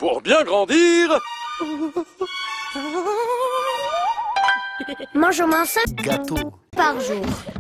Pour bien grandir, Mange au moins 5 Gâteau. par jour.